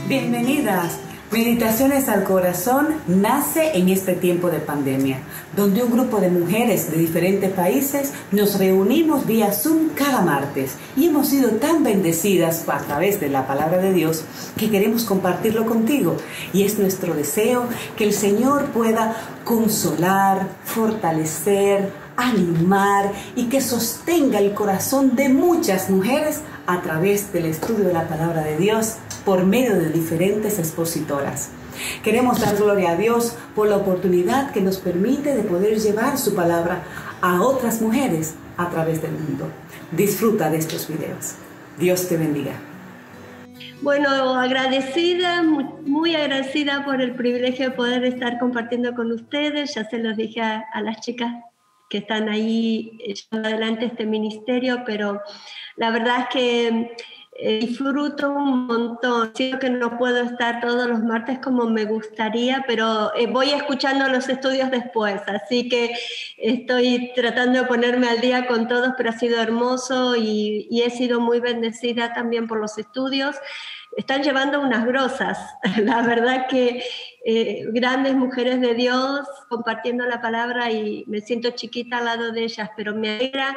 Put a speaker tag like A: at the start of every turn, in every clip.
A: Bienvenidas. Meditaciones al Corazón nace en este tiempo de pandemia, donde un grupo de mujeres de diferentes países nos reunimos vía Zoom cada martes y hemos sido tan bendecidas a través de la palabra de Dios que queremos compartirlo contigo. Y es nuestro deseo que el Señor pueda consolar, fortalecer, animar y que sostenga el corazón de muchas mujeres a través del estudio de la palabra de Dios por medio de diferentes expositoras. Queremos dar gloria a Dios por la oportunidad que nos permite de poder llevar su palabra a otras mujeres a través del mundo. Disfruta de estos videos. Dios te bendiga.
B: Bueno, agradecida, muy agradecida por el privilegio de poder estar compartiendo con ustedes. Ya se los dije a las chicas que están ahí llevando adelante este ministerio, pero la verdad es que disfruto un montón. Siento que no puedo estar todos los martes como me gustaría, pero voy escuchando los estudios después, así que estoy tratando de ponerme al día con todos, pero ha sido hermoso y he sido muy bendecida también por los estudios. Están llevando unas grosas, la verdad que grandes mujeres de Dios compartiendo la palabra y me siento chiquita al lado de ellas, pero me alegra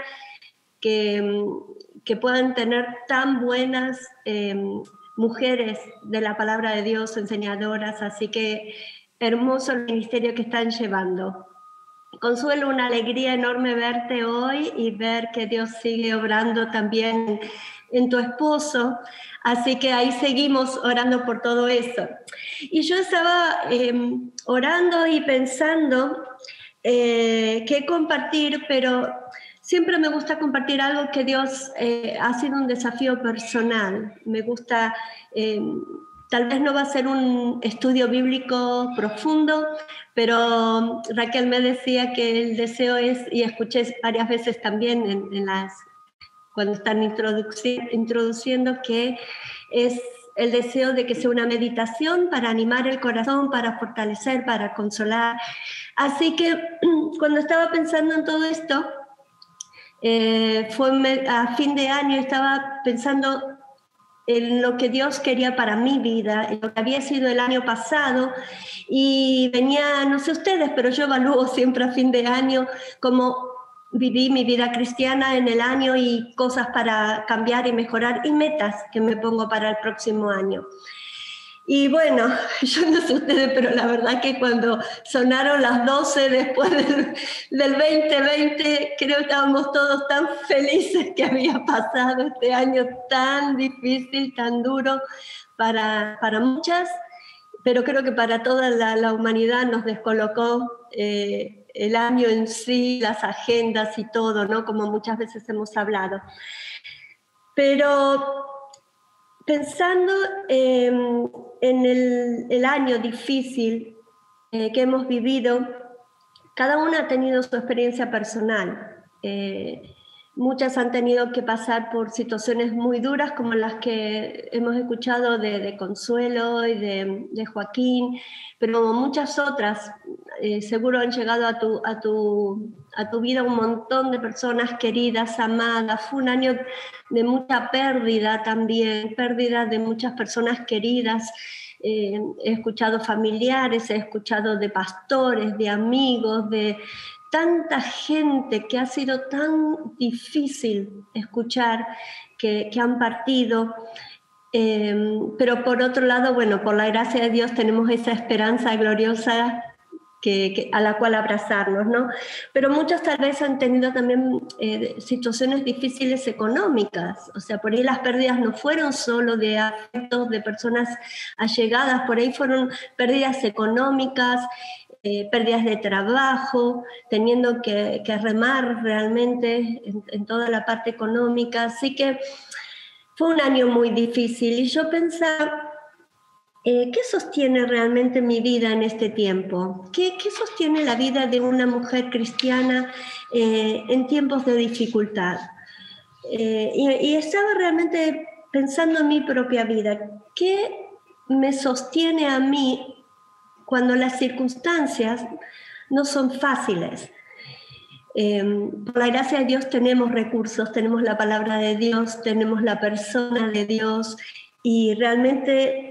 B: que puedan tener tan buenas mujeres de la palabra de Dios, enseñadoras, así que hermoso el ministerio que están llevando. Consuelo, una alegría enorme verte hoy y ver que Dios sigue obrando también en tu esposo, así que ahí seguimos orando por todo eso. Y yo estaba orando y pensando qué compartir, pero siempre me gusta compartir algo que Dios ha sido un desafío personal. Me gusta, tal vez no va a ser un estudio bíblico profundo, pero Raquel me decía que el deseo es, y escuché varias veces también cuando están introduciendo, que es el deseo de que sea una meditación para animar el corazón, para fortalecer, para consolar. Así que cuando estaba pensando en todo esto, fue a fin de año, estaba pensando en lo que Dios quería para mi vida, en lo que había sido el año pasado, y venía, no sé ustedes, pero yo evalúo siempre a fin de año cómo viví mi vida cristiana en el año y cosas para cambiar y mejorar y metas que me pongo para el próximo año. Y bueno, yo no sé ustedes, pero la verdad que cuando sonaron las 12 después del 2020, creo que estábamos todos tan felices que había pasado este año tan difícil, tan duro para muchas, pero creo que para toda la humanidad nos descolocó el año en sí, las agendas y todo, ¿no? Como muchas veces hemos hablado. Pero pensando en el año difícil que hemos vivido, cada una ha tenido su experiencia personal. Muchas han tenido que pasar por situaciones muy duras como las que hemos escuchado de Consuelo y de Joaquín, pero muchas otras seguro han llegado a tu vida un montón de personas queridas, amadas. Fue un año de mucha pérdida también, pérdida de muchas personas queridas. He escuchado familiares, he escuchado de pastores, de amigos, de tanta gente que ha sido tan difícil escuchar que han partido. Pero por otro lado, bueno, por la gracia de Dios tenemos esa esperanza gloriosa a la cual abrazarnos, ¿no? Pero muchos tal vez han tenido también situaciones difíciles económicas, o sea, por ahí las pérdidas no fueron solo de afectos de personas allegadas, por ahí fueron pérdidas económicas, pérdidas de trabajo, teniendo que remar realmente en toda la parte económica, así que fue un año muy difícil y yo pensaba, ¿qué sostiene realmente mi vida en este tiempo? ¿Qué sostiene la vida de una mujer cristiana en tiempos de dificultad? Y estaba realmente pensando en mi propia vida. ¿Qué me sostiene a mí cuando las circunstancias no son fáciles? Por la gracia de Dios tenemos recursos, tenemos la palabra de Dios, tenemos la persona de Dios y realmente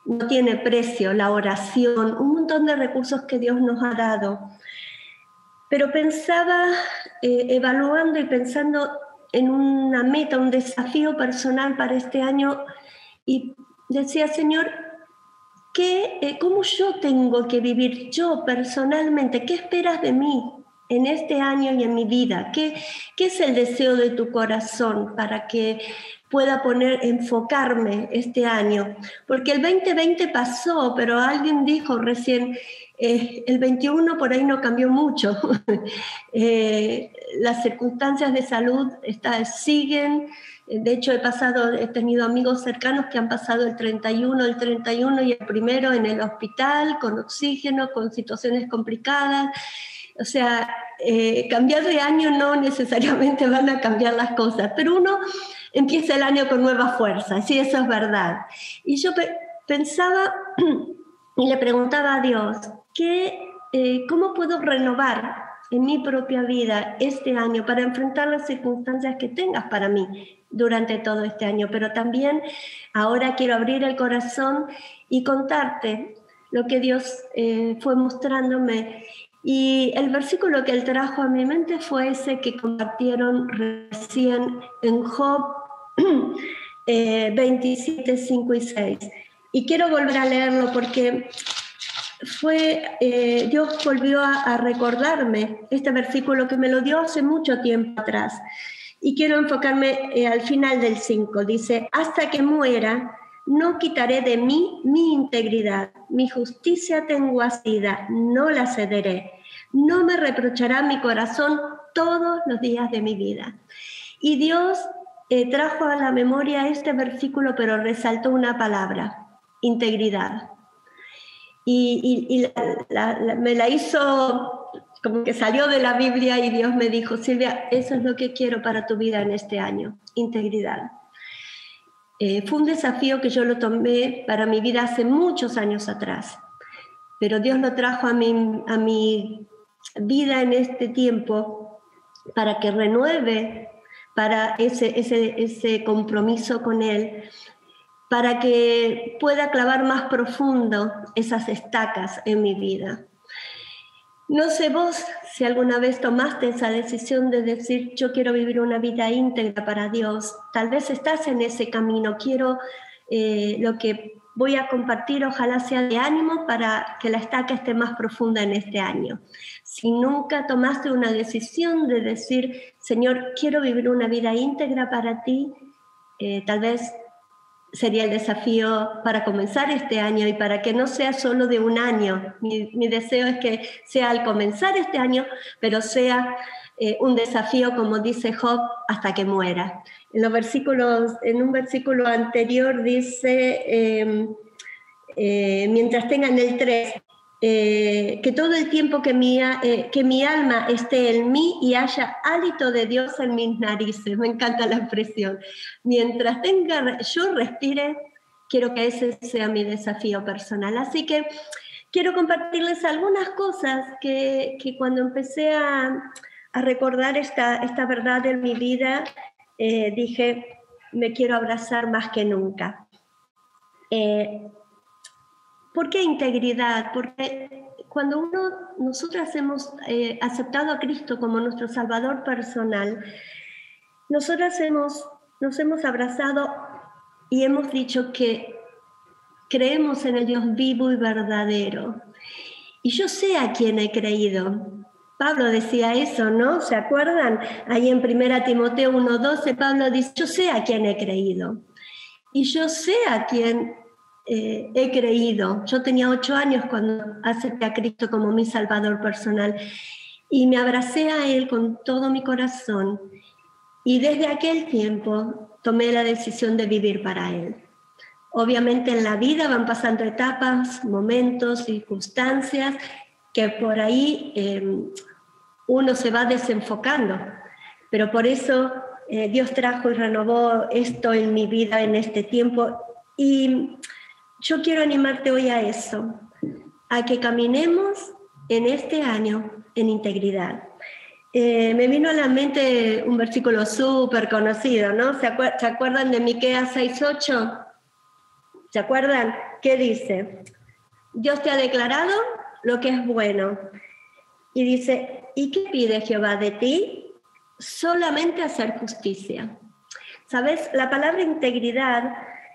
B: no tiene precio, la oración, un montón de recursos que Dios nos ha dado. Pero pensaba, evaluando y pensando en una meta, un desafío personal para este año, y decía, Señor, ¿cómo yo tengo que vivir yo personalmente? ¿Qué esperas de mí en este año y en mi vida? ¿Qué es el deseo de tu corazón para que pueda enfocarme este año? Porque el 2020 pasó, pero alguien dijo recién, el 21 por ahí no cambió mucho. Las circunstancias de salud siguen. De hecho, he tenido amigos cercanos que han pasado el 31 y el 1 en el hospital, con oxígeno, con situaciones complicadas. O sea, cambiar de año no necesariamente van a cambiar las cosas, pero uno empieza el año con nuevas fuerzas, y eso es verdad. Y yo pensaba y le preguntaba a Dios, ¿cómo puedo renovar en mi propia vida este año para enfrentar las circunstancias que tengas para mí durante todo este año? Pero también ahora quiero abrir el corazón y contarte lo que Dios fue mostrándome. Y el versículo que Él trajo a mi mente fue ese que compartieron recién en Job 27, 5 y 6. Y quiero volver a leerlo porque Dios volvió a recordarme este versículo que me lo dio hace mucho tiempo atrás. Y quiero enfocarme al final del 5. Dice, hasta que muera, no quitaré de mí mi integridad. Mi justicia tengo asida, no la cederé. No me reprochará mi corazón todos los días de mi vida. Y Dios trajo a la memoria este versículo, pero resaltó una palabra, integridad. Y me la hizo como que salió de la Biblia, y Dios me dijo, Silvia, eso es lo que quiero para tu vida en este año, integridad. Fue un desafío que yo lo tomé para mi vida hace muchos años atrás, pero Dios lo trajo a mi vida en este tiempo para que renueve para ese compromiso con Él, para que pueda clavar más profundo esas estacas en mi vida. No sé vos si alguna vez tomaste esa decisión de decir, yo quiero vivir una vida íntegra para Dios. Tal vez estás en ese camino. Quiero lo que voy a compartir, ojalá sea de ánimo para que la estaca esté más profunda en este año. Si nunca tomaste una decisión de decir, Señor, quiero vivir una vida íntegra para ti, tal vez sería el desafío para comenzar este año, y para que no sea solo de un año. Mi deseo es que sea al comenzar este año, pero sea un desafío, como dice Job, hasta que muera. En un versículo anterior dice, mientras tengan el 3, que todo el tiempo que mi alma esté en mí y haya hálito de Dios en mis narices. Me encanta la expresión. Mientras yo respire, quiero que ese sea mi desafío personal. Así que quiero compartirles algunas cosas que cuando empecé a recordar esta verdad en mi vida, dije, me quiero abrazar más que nunca. ¿Por qué integridad? Porque cuando nosotras hemos aceptado a Cristo como nuestro Salvador personal, nosotras nos hemos abrazado y hemos dicho que creemos en el Dios vivo y verdadero. Y yo sé a quién he creído. Pablo decía eso, ¿no? ¿Se acuerdan? Ahí en 1 Timoteo 1:12, Pablo dice, yo sé a quién he creído. Y yo sé a quién he creído. Yo tenía 8 años cuando acepté a Cristo como mi Salvador personal, y me abracé a Él con todo mi corazón, y desde aquel tiempo tomé la decisión de vivir para Él. Obviamente en la vida van pasando etapas, momentos, circunstancias, que por ahí uno se va desenfocando, pero por eso Dios trajo y renovó esto en mi vida en este tiempo. Y yo quiero animarte hoy a eso, a que caminemos en este año en integridad. Me vino a la mente un versículo súper conocido, ¿no? ¿Se acuerdan de Miqueas 6:8? ¿Se acuerdan? ¿Qué dice? Dios te ha declarado lo que es bueno. Y dice, ¿y qué pide Jehová de ti? Solamente hacer justicia. ¿Sabes? La palabra integridad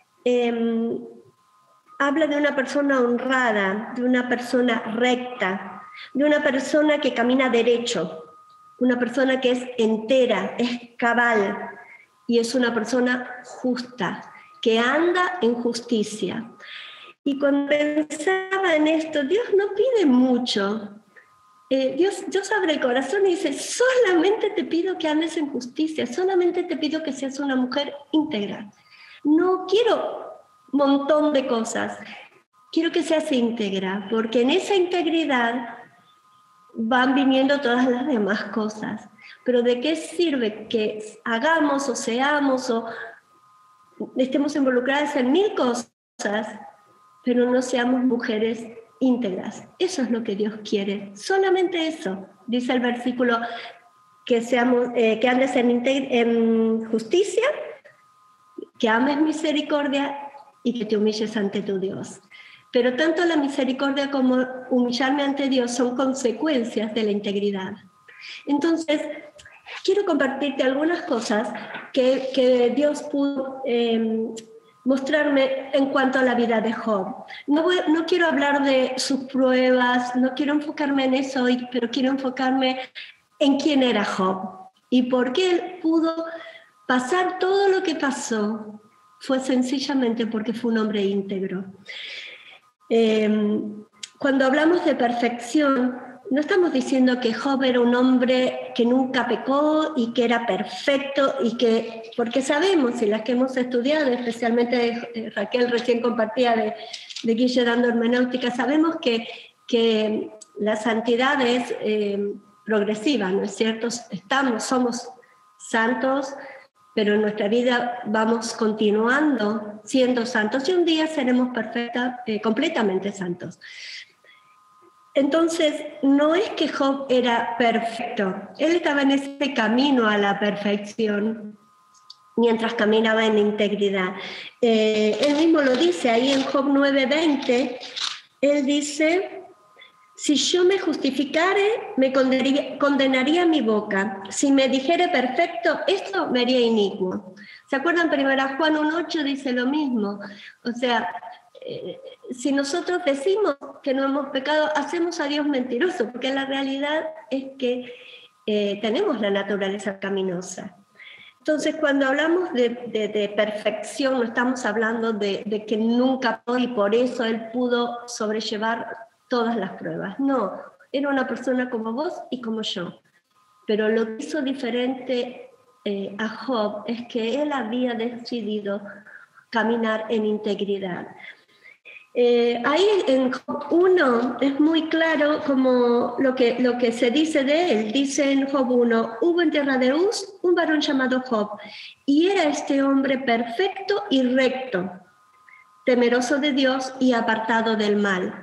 B: habla de una persona honrada, de una persona recta, de una persona que camina derecho, una persona que es entera, es cabal y es una persona justa, que anda en justicia. Y cuando pensaba en esto, Dios no pide mucho. Dios abre el corazón y dice, solamente te pido que andes en justicia, solamente te pido que seas una mujer íntegra. No quiero un montón de cosas, quiero que seas íntegra, porque en esa integridad van viniendo todas las demás cosas. Pero ¿de qué sirve que hagamos o seamos o estemos involucradas en 1000 cosas, pero no seamos mujeres íntegras? Eso es lo que Dios quiere, solamente eso. Dice el versículo que andes en justicia, que ames misericordia y que te humilles ante tu Dios. Pero tanto la misericordia como humillarme ante Dios son consecuencias de la integridad. Entonces, quiero compartirte algunas cosas que Dios pudo mostrarme en cuanto a la vida de Job. No quiero hablar de sus pruebas, no quiero enfocarme en eso hoy, pero quiero enfocarme en quién era Job y por qué él pudo pasar todo lo que pasó. Fue sencillamente porque fue un hombre íntegro. Cuando hablamos de perfección, no estamos diciendo que Job era un hombre que nunca pecó y que era perfecto, porque sabemos, y las que hemos estudiado, especialmente Raquel recién compartía de Guille dando hermenéutica, sabemos que la santidad es progresiva, ¿no es cierto? Somos santos, pero en nuestra vida vamos continuando siendo santos y un día seremos completamente santos. Entonces, no es que Job era perfecto, él estaba en ese camino a la perfección mientras caminaba en integridad. Él mismo lo dice ahí en Job 9:20, él dice, si yo me justificare, me condenaría mi boca. Si me dijere perfecto, esto me haría inicuo. ¿Se acuerdan? 1 Juan 1:8 dice lo mismo. O sea, si nosotros decimos que no hemos pecado, hacemos a Dios mentiroso, porque la realidad es que tenemos la naturaleza pecaminosa. Entonces, cuando hablamos de perfección, no estamos hablando de que nunca y por eso él pudo sobrellevar todas las pruebas. No, era una persona como vos y como yo. Pero lo que hizo diferente a Job es que él había decidido caminar en integridad. Ahí en Job 1 es muy claro como lo que se dice de él. Dice en Job 1, hubo en tierra de Uz un varón llamado Job, y era este hombre perfecto y recto, temeroso de Dios y apartado del mal.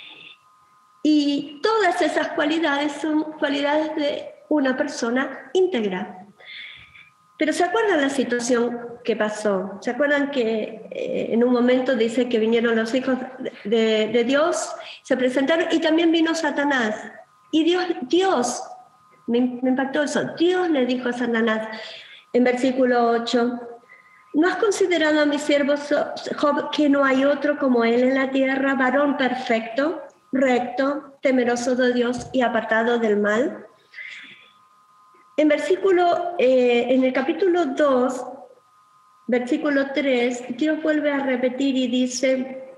B: Y todas esas cualidades son cualidades de una persona íntegra. Pero ¿se acuerdan la situación que pasó? ¿Se acuerdan que en un momento dice que vinieron los hijos de Dios, se presentaron y también vino Satanás? Y Dios, me impactó eso, Dios le dijo a Satanás en versículo 8, ¿no has considerado a mi siervo Job que no hay otro como él en la tierra, varón perfecto, recto, temeroso de Dios y apartado del mal? En el capítulo 2, versículo 3, Dios vuelve a repetir y dice,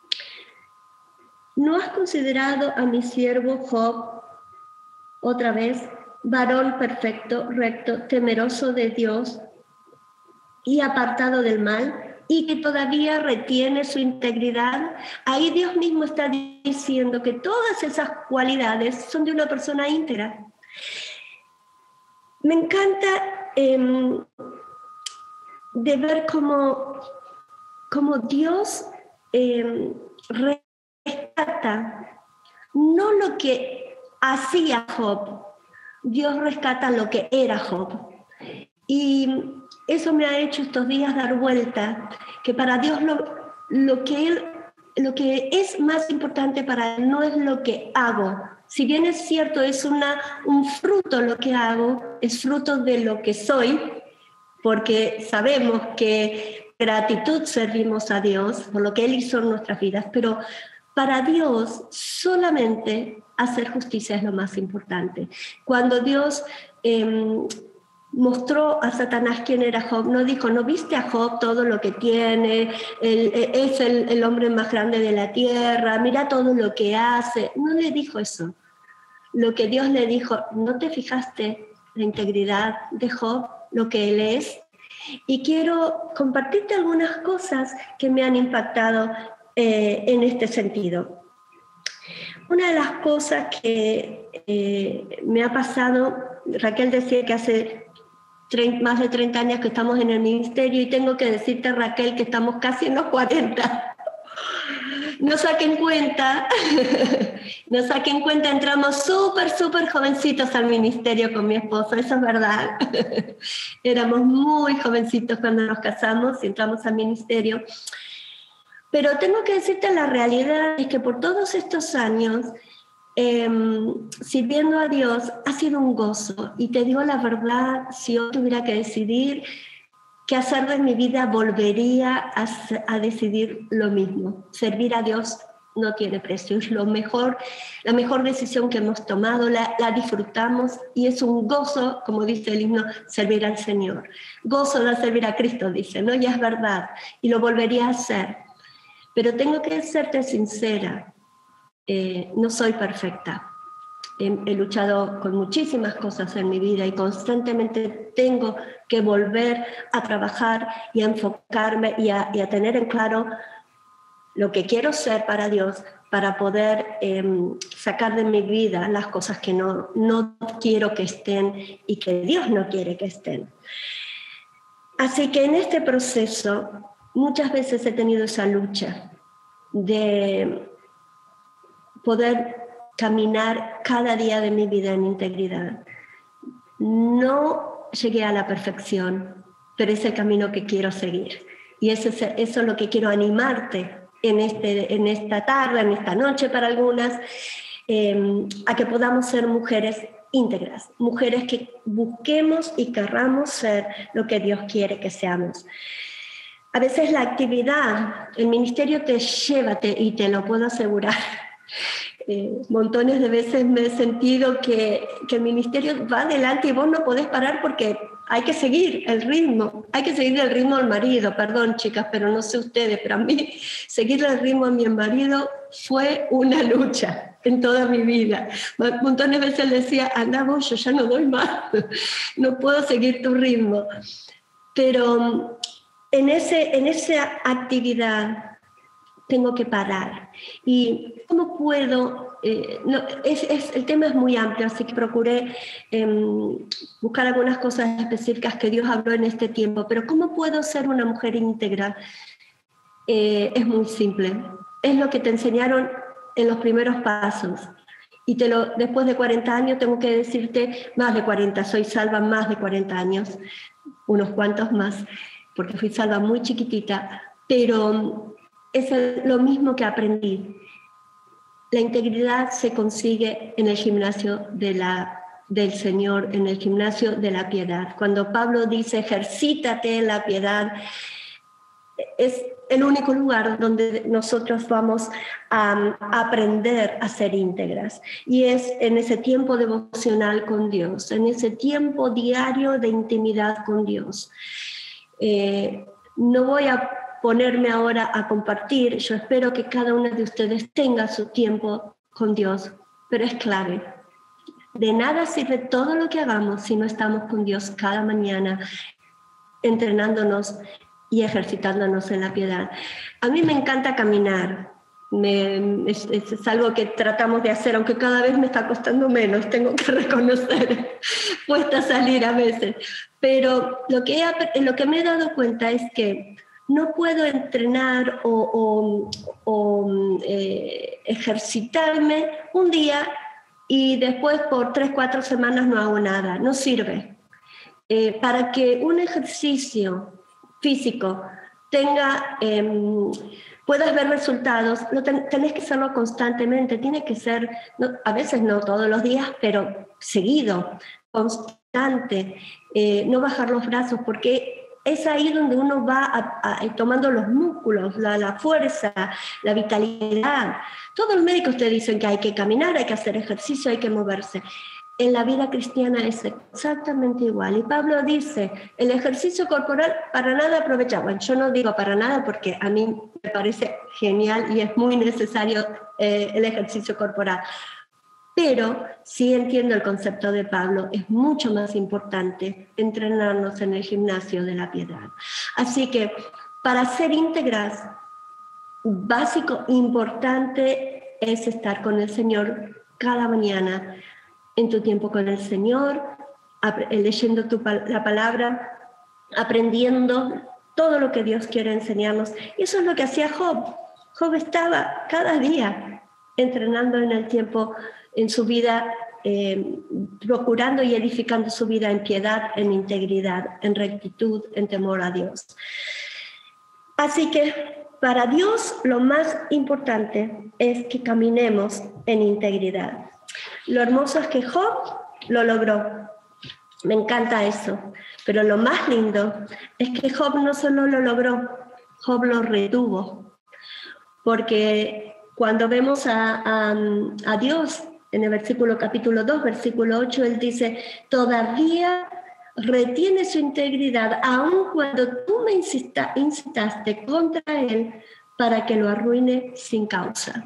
B: ¿no has considerado a mi siervo Job, otra vez, varón perfecto, recto, temeroso de Dios y apartado del mal, y que todavía retiene su integridad? Ahí Dios mismo está diciendo que todas esas cualidades son de una persona íntegra. Me encanta de ver cómo Dios rescata no lo que hacía Job, Dios rescata lo que era Job. Y eso me ha hecho estos días dar vuelta, que para Dios lo que es más importante para él no es lo que hago. Si bien es cierto, es un fruto lo que hago, es fruto de lo que soy, porque sabemos que gratitud servimos a Dios por lo que Él hizo en nuestras vidas, pero para Dios solamente hacer justicia es lo más importante. Cuando Dios mostró a Satanás quién era Job, no dijo, ¿no viste a Job todo lo que tiene? Es el hombre más grande de la tierra, mira todo lo que hace. No le dijo eso. Lo que Dios le dijo, ¿no te fijaste la integridad de Job, lo que él es? Y quiero compartirte algunas cosas que me han impactado en este sentido. Una de las cosas que me ha pasado, Raquel decía que hace más de 30 años que estamos en el ministerio, y tengo que decirte, Raquel, que estamos casi en los 40. No saquen cuenta, entramos súper jovencitos al ministerio con mi esposo, eso es verdad. Éramos muy jovencitos cuando nos casamos y entramos al ministerio. Pero tengo que decirte, la realidad es que por todos estos años, sirviendo a Dios, ha sido un gozo. Y te digo la verdad, si yo tuviera que decidir qué hacer de mi vida, volvería a decidir lo mismo. Servir a Dios no tiene precio, es la mejor decisión que hemos tomado, la disfrutamos y es un gozo, como dice el himno, servir al Señor. Gozo de servir a Cristo, dice, ¿no? Y es verdad, y lo volvería a hacer. Pero tengo que serte sincera, no soy perfecta. He luchado con muchísimas cosas en mi vida y constantemente tengo que volver a trabajar y a enfocarme y a tener en claro lo que quiero ser para Dios, para poder sacar de mi vida las cosas que no quiero que estén y que Dios no quiere que estén. Así que en este proceso muchas veces he tenido esa lucha de poder caminar cada día de mi vida en integridad. No llegué a la perfección, pero es el camino que quiero seguir. Y eso es lo que quiero animarte en esta tarde, en esta noche para algunas, a que podamos ser mujeres íntegras, mujeres que busquemos y querramos ser lo que Dios quiere que seamos. A veces la actividad, el ministerio te lleva, y te lo puedo asegurar, montones de veces me he sentido que el ministerio va adelante y vos no podés parar porque hay que seguir el ritmo del marido. Perdón, chicas, pero no sé ustedes, pero a mí seguir el ritmo a mi marido fue una lucha en toda mi vida. Montones de veces le decía, anda vos, yo ya no doy más, no puedo seguir tu ritmo. Pero en esa actividad tengo que parar. ¿Y cómo puedo? El tema es muy amplio, así que procuré buscar algunas cosas específicas que Dios habló en este tiempo. Pero ¿cómo puedo ser una mujer íntegra? Es muy simple. Es lo que te enseñaron en los primeros pasos. Y después de 40 años tengo que decirte, más de 40, soy salva más de 40 años, unos cuantos más, porque fui salva muy chiquitita, pero es lo mismo que aprendí. La integridad se consigue en el gimnasio del Señor, en el gimnasio de la piedad. Cuando Pablo dice, ejercítate en la piedad, es el único lugar donde nosotros vamos a aprender a ser íntegras. Y es en ese tiempo devocional con Dios, en ese tiempo diario de intimidad con Dios. No voy a ponerme ahora a compartir, yo espero que cada uno de ustedes tenga su tiempo con Dios, pero es clave. De nada sirve todo lo que hagamos si no estamos con Dios cada mañana, entrenándonos y ejercitándonos en la piedad. A mí me encanta caminar, es algo que tratamos de hacer, aunque cada vez me está costando menos, tengo que reconocer, cuesta salir a veces, pero lo que me he dado cuenta es que no puedo entrenar o ejercitarme un día y después por 3-4 semanas no hago nada, no sirve. Para que un ejercicio físico puedas ver resultados, tenés que hacerlo constantemente, tiene que ser, a veces no todos los días, pero seguido, constante, no bajar los brazos, porque es ahí donde uno va tomando los músculos, la fuerza, la vitalidad. Todos los médicos te dicen que hay que caminar, hay que hacer ejercicio, hay que moverse. En la vida cristiana es exactamente igual. Y Pablo dice, el ejercicio corporal para nada aprovecha. Bueno, yo no digo para nada porque a mí me parece genial y es muy necesario el ejercicio corporal. Pero sí entiendo el concepto de Pablo, es mucho más importante entrenarnos en el gimnasio de la piedad. Así que para ser íntegras, básico, importante es estar con el Señor cada mañana, en tu tiempo con el Señor, leyendo la palabra, aprendiendo todo lo que Dios quiere enseñarnos. Y eso es lo que hacía Job. Job estaba cada día entrenando en el tiempo, en su vida, procurando y edificando su vida en piedad, en integridad, en rectitud, en temor a Dios. Así que para Dios lo más importante es que caminemos en integridad. Lo hermoso es que Job lo logró. Me encanta eso. Pero lo más lindo es que Job no solo lo logró, Job lo retuvo. Porque cuando vemos a Dios, en el capítulo 2, versículo 8, él dice, todavía retiene su integridad, aun cuando tú me incitaste contra él para que lo arruine sin causa.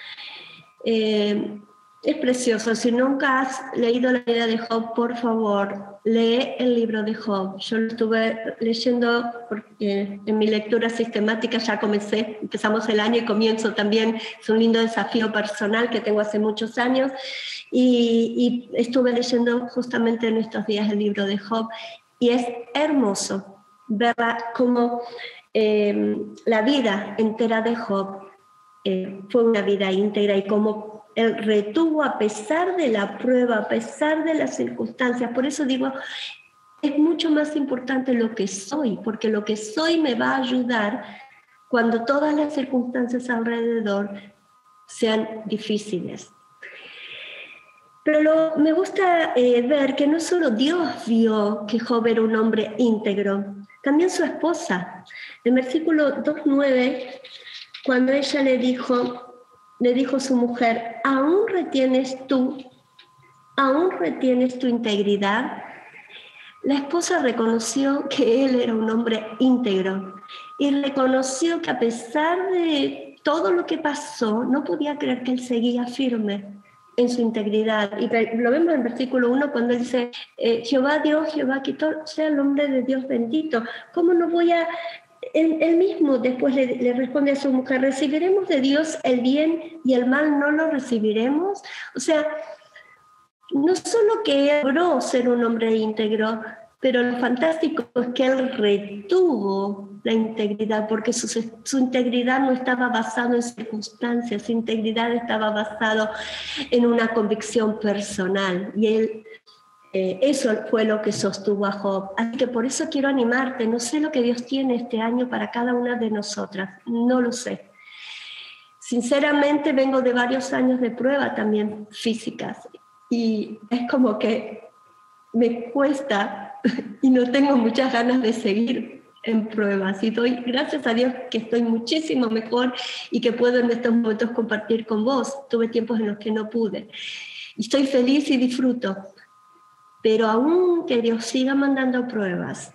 B: Es precioso. Si nunca has leído la vida de Job, por favor, lee el libro de Job. Yo lo estuve leyendo porque en mi lectura sistemática ya empezamos el año y comienzo también. Es un lindo desafío personal que tengo hace muchos años y estuve leyendo justamente en estos días el libro de Job y es hermoso verla como la vida entera de Job fue una vida íntegra y cómo él retuvo a pesar de la prueba, a pesar de las circunstancias. Por eso digo, es mucho más importante lo que soy, porque lo que soy me va a ayudar cuando todas las circunstancias alrededor sean difíciles. Pero me gusta ver que no solo Dios vio que Job era un hombre íntegro, también su esposa. En versículo 2:9, cuando ella le dijo a su mujer, ¿aún retienes tu integridad? La esposa reconoció que él era un hombre íntegro y reconoció que a pesar de todo lo que pasó, no podía creer que él seguía firme en su integridad. Y lo vemos en el versículo 1 cuando él dice, Jehová Dios, Jehová quitó, sea el nombre de Dios bendito. ¿Cómo no voy a...? Él mismo después le responde a su mujer, ¿recibiremos de Dios el bien y el mal no lo recibiremos? O sea, no solo que él logró ser un hombre íntegro, pero lo fantástico es que él retuvo la integridad, porque su integridad no estaba basada en circunstancias, su integridad estaba basada en una convicción personal, y él eso fue lo que sostuvo a Job. Así que por eso quiero animarte. No sé lo que Dios tiene este año para cada una de nosotras. No lo sé. Sinceramente vengo de varios años de prueba también físicas. Y es como que me cuesta y no tengo muchas ganas de seguir en pruebas. Y doy gracias a Dios que estoy muchísimo mejor y que puedo en estos momentos compartir con vos. Tuve tiempos en los que no pude. Y estoy feliz y disfruto. Pero aún que Dios siga mandando pruebas,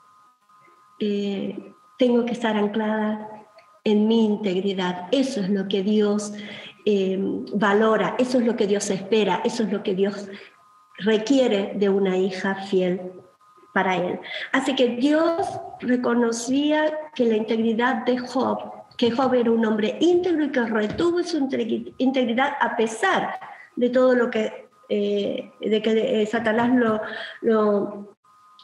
B: tengo que estar anclada en mi integridad. Eso es lo que Dios valora, eso es lo que Dios espera, eso es lo que Dios requiere de una hija fiel para Él. Así que Dios reconocía que la integridad de Job, que Job era un hombre íntegro y que retuvo su integridad a pesar de todo lo que de que Satanás lo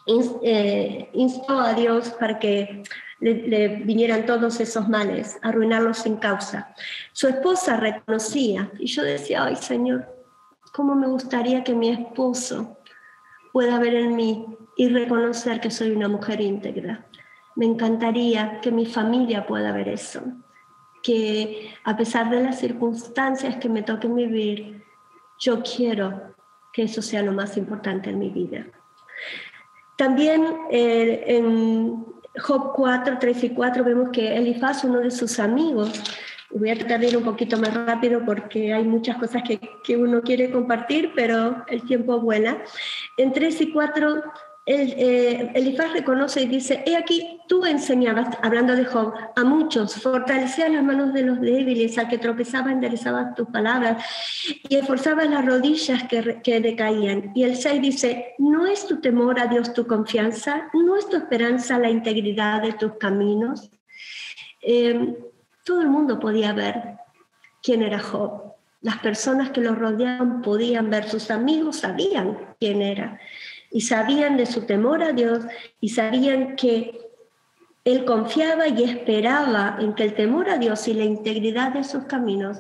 B: instó a Dios para que le vinieran todos esos males, arruinarlos sin causa. Su esposa reconocía, y yo decía, ay Señor, cómo me gustaría que mi esposo pueda ver en mí y reconocer que soy una mujer íntegra. Me encantaría que mi familia pueda ver eso. que a pesar de las circunstancias que me toquen vivir, yo quiero que eso sea lo más importante en mi vida. También en Job 4, 3 y 4 vemos que Elifaz, uno de sus amigos, voy a tratar de ir un poquito más rápido porque hay muchas cosas que uno quiere compartir, pero el tiempo vuela. En 3 y 4, Elifaz reconoce y dice: he aquí, tú enseñabas, hablando de Job, a muchos, fortalecías las manos de los débiles, al que tropezaba enderezabas tus palabras y esforzabas las rodillas que decaían. Y el 6 dice: ¿no es tu temor a Dios tu confianza? ¿No es tu esperanza la integridad de tus caminos? Todo el mundo podía ver quién era Job. Las personas que lo rodeaban podían ver, sus amigos sabían quién era. Y sabían de su temor a Dios y sabían que él confiaba y esperaba en que el temor a Dios y la integridad de sus caminos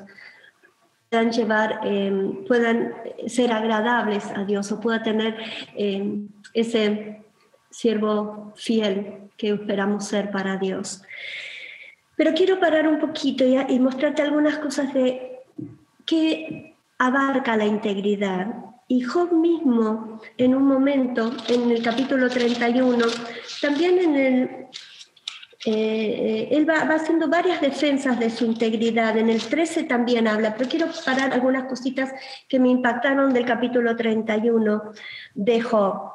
B: puedan ser agradables a Dios o pueda tener ese siervo fiel que esperamos ser para Dios. Pero quiero parar un poquito y mostrarte algunas cosas de que abarca la integridad. Y Job mismo, en un momento, en el capítulo 31, también él va haciendo varias defensas de su integridad. En el 13 también habla, pero quiero parar algunas cositas que me impactaron del capítulo 31 de Job.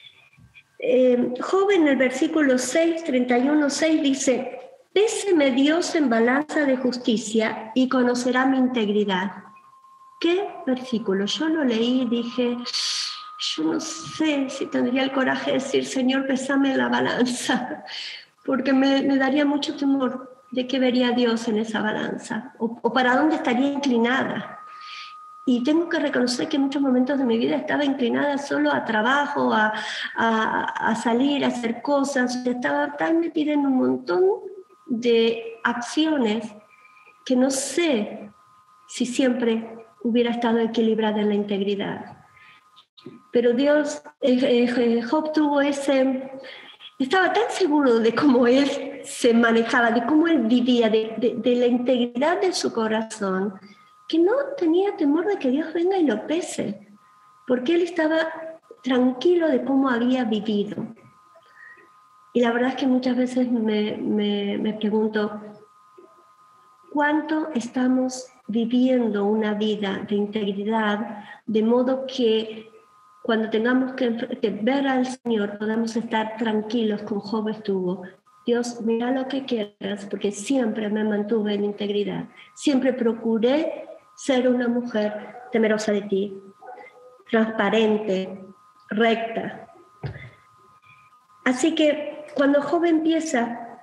B: Job en el versículo 6, 31:6 dice: péseme Dios en balanza de justicia y conocerá mi integridad. ¿Qué versículo? Yo lo leí y dije, yo no sé si tendría el coraje de decir: Señor, pésame en la balanza, porque me daría mucho temor de qué vería Dios en esa balanza, o para dónde estaría inclinada. Y tengo que reconocer que en muchos momentos de mi vida estaba inclinada solo a trabajo, a salir, a hacer cosas. Estaba tan metida en un montón de acciones que no sé si siempre hubiera estado equilibrada en la integridad. Pero Dios, Job tuvo estaba tan seguro de cómo él se manejaba, de cómo él vivía, de la integridad de su corazón, que no tenía temor de que Dios venga y lo pese, porque él estaba tranquilo de cómo había vivido. Y la verdad es que muchas veces me pregunto, ¿cuánto estamos viviendo una vida de integridad, de modo que cuando tengamos que ver al Señor podamos estar tranquilos como Job estuvo? Dios, mira lo que quieras, porque siempre me mantuve en integridad. Siempre procuré ser una mujer temerosa de ti, transparente, recta. Así que cuando Job empieza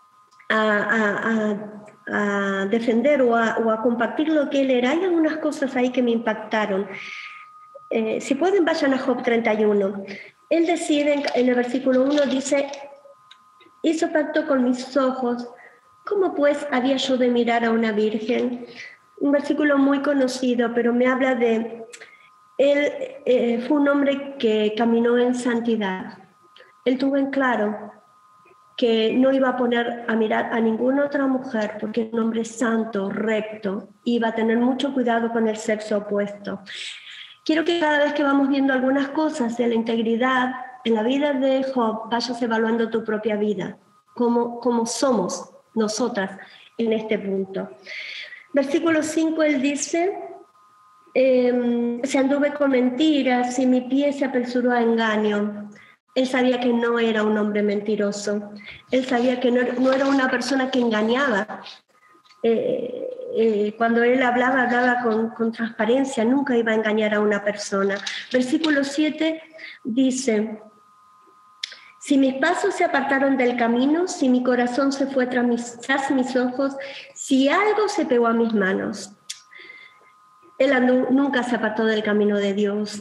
B: a defender o a compartir lo que él era, hay algunas cosas ahí que me impactaron. Si pueden, vayan a Job 31. Él decide, en el versículo 1 dice: hizo pacto con mis ojos, ¿cómo pues había yo de mirar a una virgen? Un versículo muy conocido, pero me habla de él. Fue un hombre que caminó en santidad. Él tuvo en claro que no iba a poner a mirar a ninguna otra mujer, porque era un hombre santo, recto, iba a tener mucho cuidado con el sexo opuesto. Quiero que cada vez que vamos viendo algunas cosas de la integridad en la vida de Job, vayas evaluando tu propia vida, cómo somos nosotras en este punto. Versículo 5, él dice: se anduve con mentiras y mi pie se apresuró a engaño. Él sabía que no era un hombre mentiroso. Él sabía que no era una persona que engañaba. Cuando él hablaba con transparencia, nunca iba a engañar a una persona. Versículo 7 dice: si mis pasos se apartaron del camino, si mi corazón se fue tras mis ojos, si algo se pegó a mis manos. Él nunca se apartó del camino de Dios.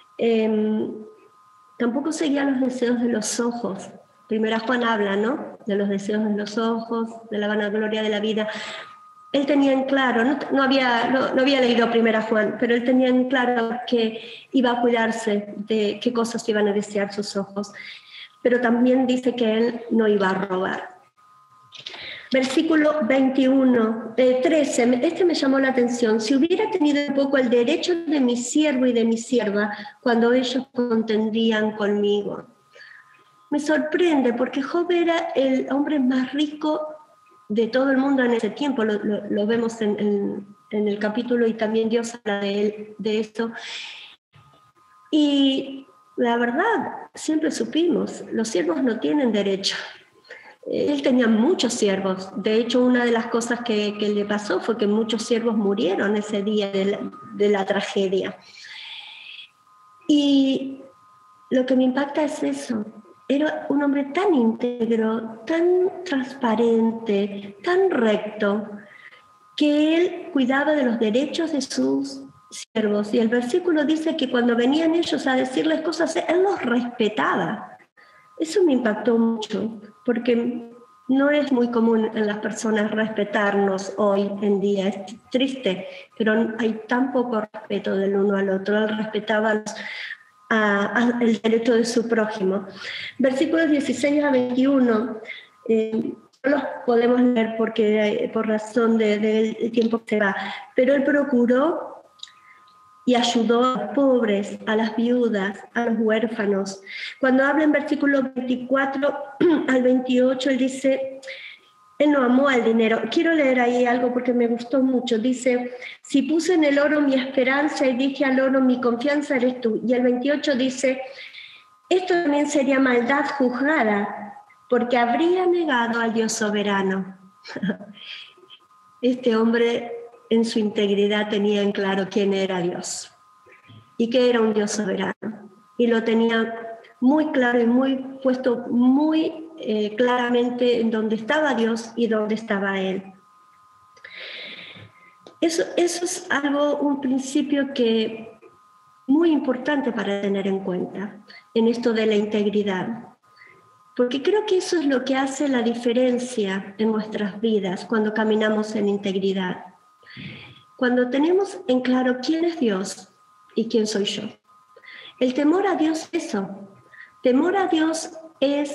B: Tampoco seguía los deseos de los ojos. Primera Juan habla, ¿no?, de los deseos de los ojos, de la vanagloria de la vida. Él tenía en claro, no había leído Primera Juan, pero él tenía en claro que iba a cuidarse de qué cosas iban a desear sus ojos. Pero también dice que él no iba a robar. Versículo 21, 13, este me llamó la atención. Si hubiera tenido un poco el derecho de mi siervo y de mi sierva cuando ellos contendían conmigo. Me sorprende porque Job era el hombre más rico de todo el mundo en ese tiempo. Lo vemos en el capítulo y también Dios habla de él, de esto. Y la verdad, siempre supimos, los siervos no tienen derecho. Él tenía muchos siervos. De hecho, una de las cosas que le pasó fue que muchos siervos murieron ese día de la tragedia. Y lo que me impacta es eso. Era un hombre tan íntegro, tan transparente, tan recto, que él cuidaba de los derechos de sus siervos. Y el versículo dice que cuando venían ellos a decirles cosas, él los respetaba. Eso me impactó mucho, porque no es muy común en las personas respetarnos hoy en día. Es triste, pero hay tan poco respeto del uno al otro. Él respetaba el derecho de su prójimo. Versículos 16 a 21, no los podemos leer porque, por razón del tiempo que se va, pero él procuró y ayudó a los pobres, a las viudas, a los huérfanos. Cuando habla en versículos 24 al 28, él dice, él no amó al dinero. Quiero leer ahí algo porque me gustó mucho. Dice, si puse en el oro mi esperanza y dije al oro, mi confianza eres tú. Y el 28 dice, esto también sería maldad juzgada, porque habría negado al Dios soberano. Este hombre en su integridad tenía en claro quién era Dios y que era un Dios soberano. Y lo tenía muy claro y muy puesto muy claramente en dónde estaba Dios y dónde estaba Él. Eso es algo, un principio que muy importante para tener en cuenta en esto de la integridad. Porque creo que eso es lo que hace la diferencia en nuestras vidas cuando caminamos en integridad. Cuando tenemos en claro quién es Dios y quién soy yo. El temor a Dios es eso. Temor a Dios es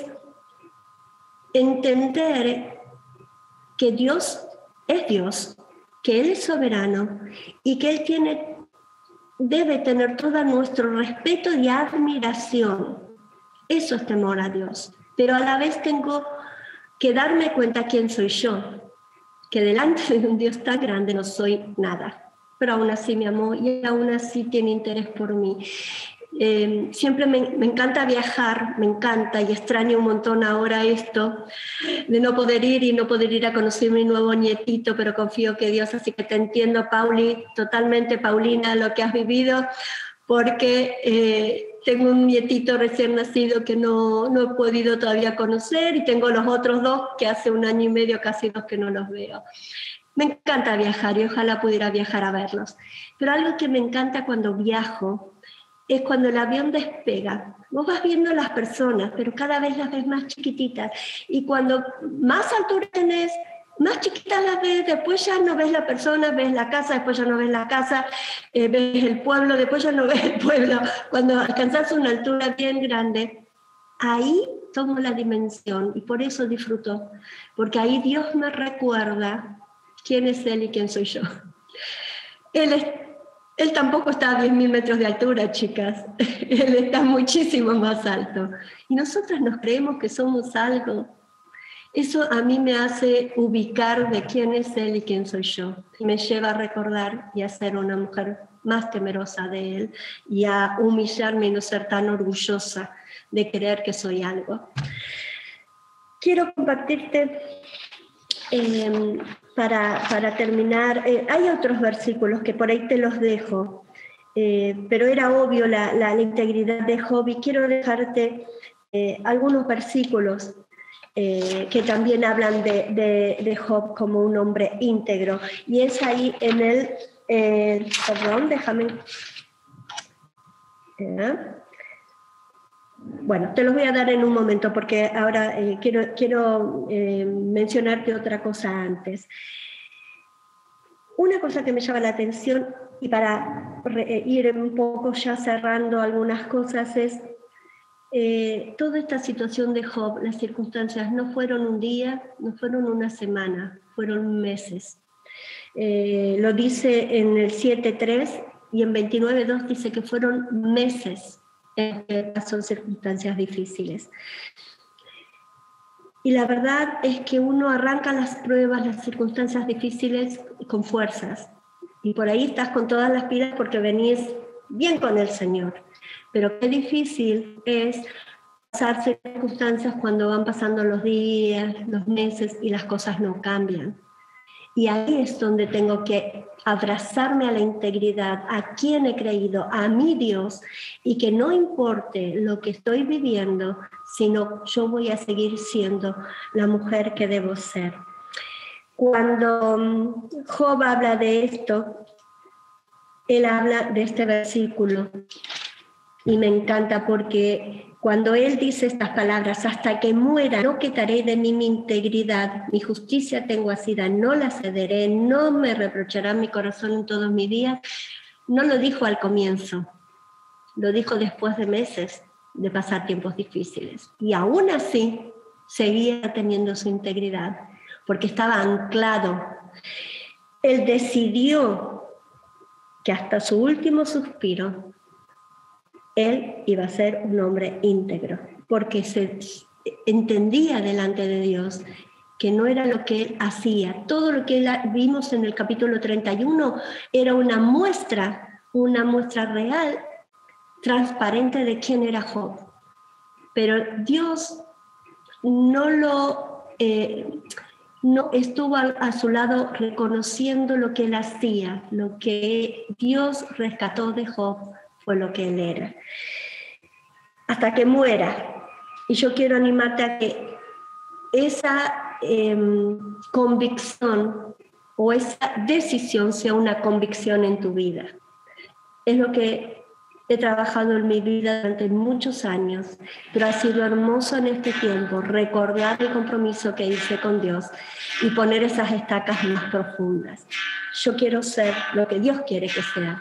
B: entender que Dios es Dios, que Él es soberano y que Él debe tener todo nuestro respeto y admiración. Eso es temor a Dios. Pero a la vez tengo que darme cuenta quién soy yo, que delante de un Dios tan grande no soy nada, pero aún así me amó y aún así tiene interés por mí. Siempre me encanta viajar, me encanta y extraño un montón ahora esto de no poder ir y no poder ir a conocer a mi nuevo nietito, pero confío que Dios, así que te entiendo, Pauli, totalmente, Paulina, lo que has vivido, porque tengo un nietito recién nacido que no he podido todavía conocer y tengo los otros dos que hace 1 año y medio, casi 2 que no los veo. Me encanta viajar y ojalá pudiera viajar a verlos. Pero algo que me encanta cuando viajo es cuando el avión despega. Vos vas viendo las personas, pero cada vez las ves más chiquititas. Y cuando más altura tenés, más chiquitas las ves, después ya no ves la persona, ves la casa, después ya no ves la casa, ves el pueblo, después ya no ves el pueblo. Cuando alcanzás una altura bien grande, ahí tomo la dimensión y por eso disfruto, porque ahí Dios me recuerda quién es Él y quién soy yo. Él tampoco está a 10.000 metros de altura, chicas. Él está muchísimo más alto. Y nosotras nos creemos que somos algo. Eso a mí me hace ubicar de quién es Él y quién soy yo. Y me lleva a recordar y a ser una mujer más temerosa de Él y a humillarme y no ser tan orgullosa de creer que soy algo. Quiero compartirte, para terminar, hay otros versículos que por ahí te los dejo, pero era obvio la integridad de Job y quiero dejarte algunos versículos que también hablan de Job como un hombre íntegro. Y es ahí en el, perdón, déjame. Bueno, te los voy a dar en un momento porque ahora quiero mencionarte otra cosa antes. Una cosa que me llama la atención y para ir un poco ya cerrando algunas cosas es toda esta situación de Job, las circunstancias no fueron un día, no fueron una semana, fueron meses. Lo dice en el 7.3 y en 29.2 dice que fueron meses en que pasó circunstancias difíciles. Y la verdad es que uno arranca las pruebas, las circunstancias difíciles con fuerzas. Y por ahí estás con todas las pilas porque venís bien con el Señor. Pero qué difícil es pasar circunstancias cuando van pasando los días, los meses y las cosas no cambian. Y ahí es donde tengo que abrazarme a la integridad, a quien he creído, a mi Dios, y que no importe lo que estoy viviendo, sino yo voy a seguir siendo la mujer que debo ser. Cuando Job habla de esto, él habla de este versículo, y me encanta porque cuando él dice estas palabras, hasta que muera, no quitaré de mí mi integridad, mi justicia tengo asida, no la cederé, no me reprochará mi corazón en todos mis días, no lo dijo al comienzo, lo dijo después de meses de pasar tiempos difíciles. Y aún así, seguía teniendo su integridad, porque estaba anclado. Él decidió que hasta su último suspiro, él iba a ser un hombre íntegro, porque se entendía delante de Dios que no era lo que él hacía. Todo lo que vimos en el capítulo 31 era una muestra real, transparente de quién era Job. Pero Dios no estuvo a su lado reconociendo lo que él hacía, lo que Dios rescató de Job fue lo que él era. Hasta que muera. Y yo quiero animarte a que esa convicción o esa decisión sea una convicción en tu vida. Es lo que he trabajado en mi vida durante muchos años, pero ha sido hermoso en este tiempo recordar el compromiso que hice con Dios y poner esas estacas más profundas. Yo quiero ser lo que Dios quiere que sea,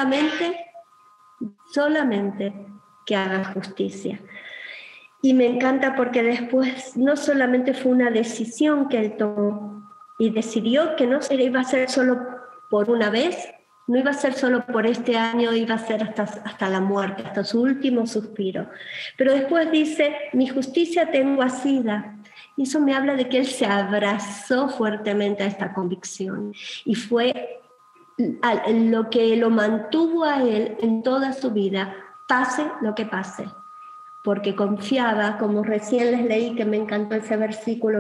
B: solamente que haga justicia. Y me encanta porque después no solamente fue una decisión que él tomó y decidió que no se iba a hacer solo por una vez, no iba a ser solo por este año, iba a ser hasta la muerte, hasta su último suspiro. Pero después dice, mi justicia tengo asida. Y eso me habla de que él se abrazó fuertemente a esta convicción. Y fue lo que lo mantuvo a él en toda su vida, pase lo que pase. Porque confiaba, como recién les leí, que me encantó ese versículo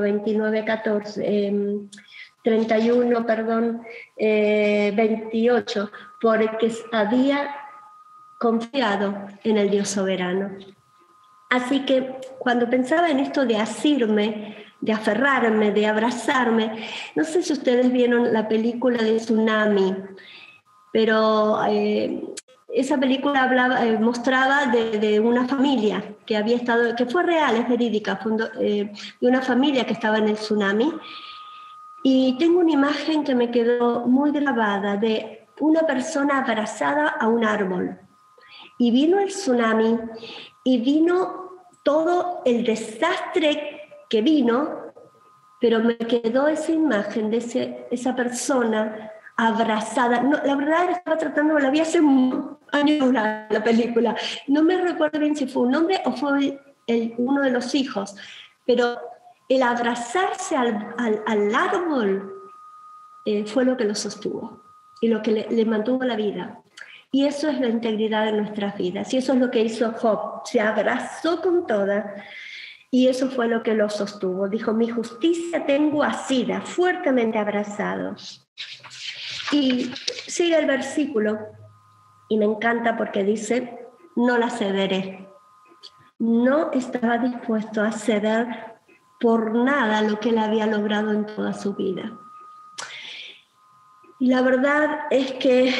B: 28, porque había confiado en el Dios soberano. Así que cuando pensaba en esto de asirme, de aferrarme, de abrazarme, no sé si ustedes vieron la película de Tsunami, pero esa película mostraba de una familia que había estado, que fue real, es verídica, de una familia que estaba en el tsunami. Y tengo una imagen que me quedó muy grabada de una persona abrazada a un árbol. Y vino el tsunami y vino todo el desastre que vino, pero me quedó esa imagen de esa persona abrazada. No, la verdad estaba tratando, la vi hace años la película. No me recuerdo bien si fue un hombre o fue uno de los hijos, pero el abrazarse al árbol fue lo que lo sostuvo y lo que le mantuvo la vida. Y eso es la integridad de nuestras vidas. Y eso es lo que hizo Job. Se abrazó con toda y eso fue lo que lo sostuvo. Dijo, mi justicia tengo asida, fuertemente abrazado. Y sigue el versículo y me encanta porque dice, no la cederé. No estaba dispuesto a ceder por nada lo que él había logrado en toda su vida. Y la verdad es que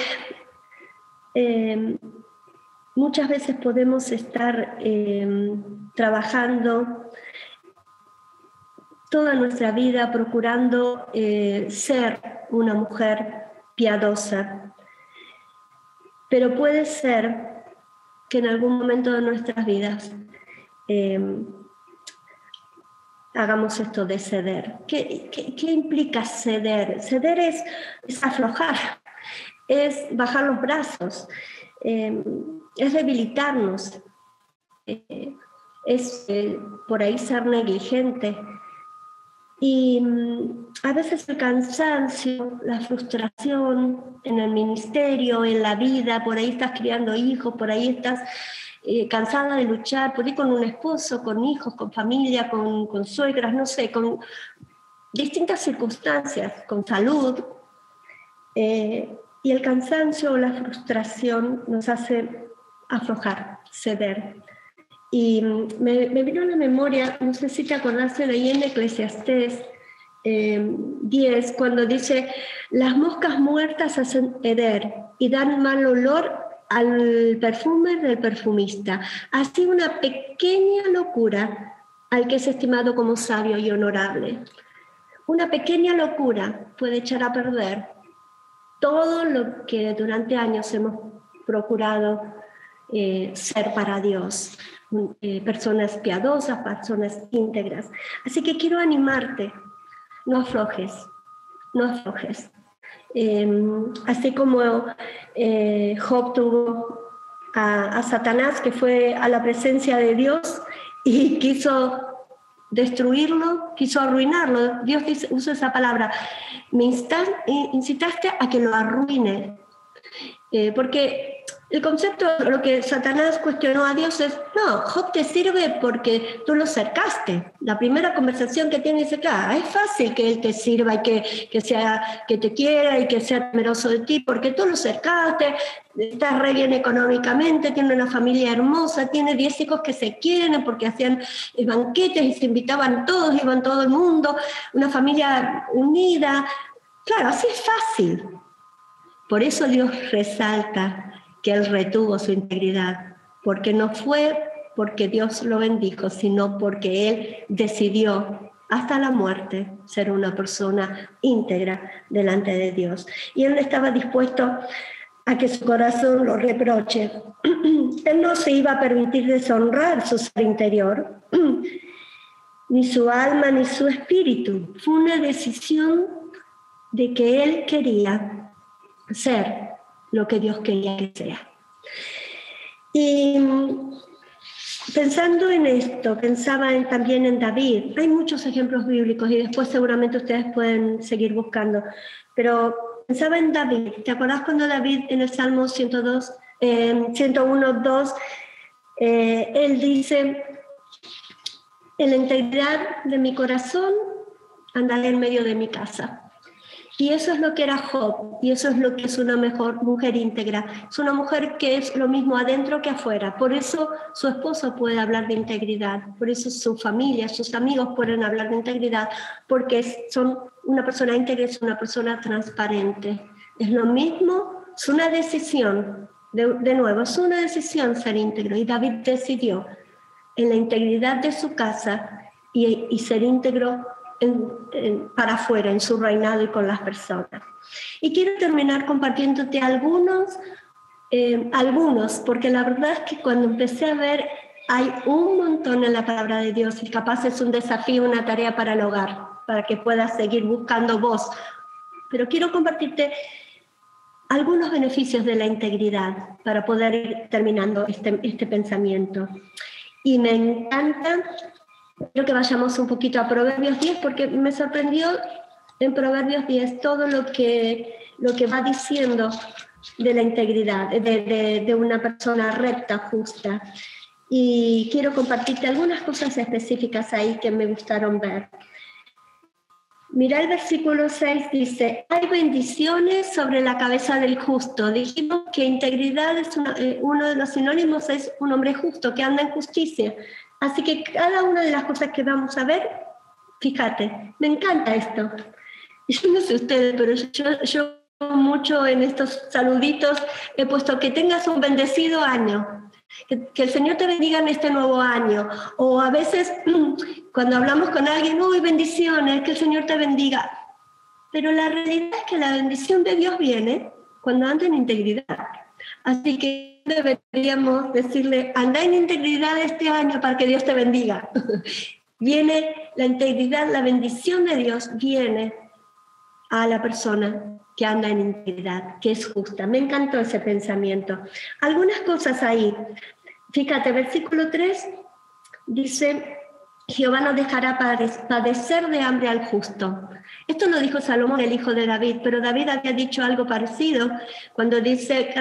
B: muchas veces podemos estar trabajando toda nuestra vida procurando ser una mujer piadosa, pero puede ser que en algún momento de nuestras vidas hagamos esto de ceder. ¿Qué implica ceder? Ceder es aflojar, es bajar los brazos, es debilitarnos, es por ahí ser negligente. Y a veces el cansancio, la frustración en el ministerio, en la vida, por ahí estás criando hijos, por ahí estás cansada de luchar, por ahí con un esposo, con hijos, con familia, con suegras, no sé, con distintas circunstancias, con salud. Y el cansancio o la frustración nos hace aflojar, ceder. Y me vino a la memoria, no sé si te acordaste de ahí en Eclesiastés 10, cuando dice: las moscas muertas hacen heder y dan mal olor al perfume del perfumista. Así una pequeña locura al que es estimado como sabio y honorable. Una pequeña locura puede echar a perder todo lo que durante años hemos procurado ser para Dios. Personas piadosas, personas íntegras. Así que quiero animarte, no aflojes, no aflojes. Así como Job tuvo a Satanás, que fue a la presencia de Dios y quiso destruirlo, quiso arruinarlo. Dios usa esa palabra: me incitaste a que lo arruine. Porque el concepto, lo que Satanás cuestionó a Dios es: no, Job te sirve porque tú lo cercaste. La primera conversación que tiene dice: claro, es fácil que él te sirva y que te quiera y que sea temeroso de ti, porque tú lo cercaste, está re bien económicamente, tiene una familia hermosa, tiene 10 hijos que se quieren porque hacían banquetes y se invitaban todos, iban todo el mundo, una familia unida. Claro, así es fácil. Por eso Dios resalta que él retuvo su integridad, porque no fue porque Dios lo bendijo, sino porque él decidió hasta la muerte ser una persona íntegra delante de Dios. Y él estaba dispuesto a que su corazón lo reproche. Él no se iba a permitir deshonrar su ser interior, ni su alma, ni su espíritu. Fue una decisión de que él quería ser lo que Dios quería que sea. Y pensando en esto, pensaba también en David. Hay muchos ejemplos bíblicos y después seguramente ustedes pueden seguir buscando, pero pensaba en David. ¿Te acordás cuando David en el Salmo 101:2 él dice: en la integridad de mi corazón andaré en medio de mi casa? Y eso es lo que era Job, y eso es lo que es una mejor mujer íntegra. Es una mujer que es lo mismo adentro que afuera. Por eso su esposo puede hablar de integridad, por eso su familia, sus amigos pueden hablar de integridad, porque son una persona íntegra, es una persona transparente. Es lo mismo, es una decisión, de nuevo, es una decisión ser íntegro. Y David decidió en la integridad de su casa y ser íntegro para afuera, en su reinado y con las personas. Y quiero terminar compartiéndote algunos, porque la verdad es que cuando empecé a ver, hay un montón en la palabra de Dios y capaz es un desafío, una tarea para el hogar, para que puedas seguir buscando vos. Pero quiero compartirte algunos beneficios de la integridad para poder ir terminando este pensamiento. Y me encanta. Quiero que vayamos un poquito a Proverbios 10, porque me sorprendió en Proverbios 10 todo lo que va diciendo de la integridad, de una persona recta, justa. Y quiero compartirte algunas cosas específicas ahí que me gustaron ver. Mira el versículo 6, dice: hay bendiciones sobre la cabeza del justo. Dijimos que integridad es uno de los sinónimos, es un hombre justo, que anda en justicia. Así que cada una de las cosas que vamos a ver, fíjate, me encanta esto. Yo no sé ustedes, pero yo mucho en estos saluditos he puesto: que tengas un bendecido año. Que el Señor te bendiga en este nuevo año. O a veces cuando hablamos con alguien: uy, bendiciones, que el Señor te bendiga. Pero la realidad es que la bendición de Dios viene cuando anda en integridad. Así que deberíamos decirle, anda en integridad este año para que Dios te bendiga. Viene la integridad, la bendición de Dios viene a la persona que anda en integridad, que es justa. Me encantó ese pensamiento. Algunas cosas ahí. Fíjate, versículo 3 dice, Jehová no dejará padecer de hambre al justo. Esto lo dijo Salomón, el hijo de David, pero David había dicho algo parecido cuando dice,